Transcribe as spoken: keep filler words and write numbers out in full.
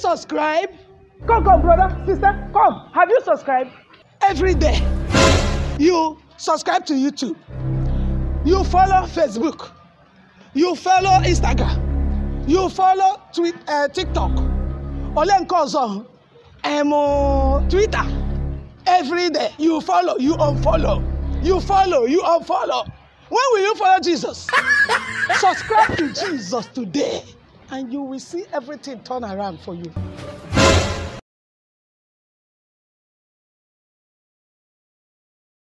subscribed? Come, come, brother, sister, come. Have you subscribed? Every day, you subscribe to YouTube. You follow Facebook. You follow Instagram. You follow tweet, uh, TikTok. Olenkozo, um, Twitter. Every day, you follow, you unfollow. You follow, you unfollow. When will you follow Jesus? Subscribe to Jesus today, and you will see everything turn around for you.